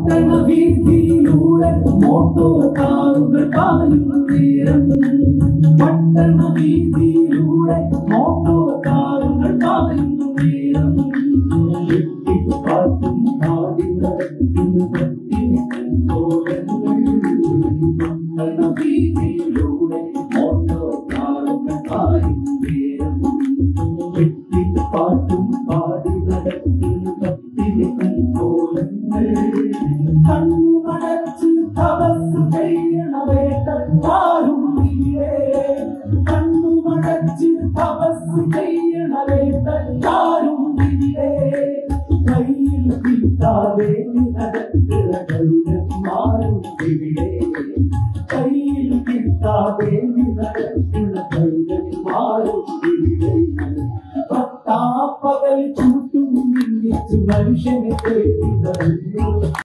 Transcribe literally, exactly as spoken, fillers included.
പട്ടണ വീതിയിലൂടെ motto കാറുകൾ പായുന്ന നേരം പട്ടണ വീതിയിലൂടെ മോട്ടോ കാറുകൾ പായുന്ന നേരം പാട്ടും പാടി നടക്കുന്ന പട്ടണ വീതിയിലൂടെ മോട്ടോ കാറുകൾ പായുന്ന നേരം പാട്ടും പാടി നടക്കുന്ന കണ്ണുമടച്ച് തപസ് ചെയ്യണ വേട്ടക്കാരും ഇവിടെ കണ്ണുമടച്ച് തപസ് ചെയ്യണ വേട്ടക്കാരും ഇവിടെ കയ്യിൽ കിട്ടാതെ നടക്കുന്ന കഴുകന്മാരും ഇവിടെ കയ്യിൽ കിട്ടാതെ നടക്കുന്ന കഴുകന്മാരും ഇവിടെ പട്ടാപ്പകൽ ചൂട്ടും നിന്നിച്ചു മനുഷ്യനെ തേടി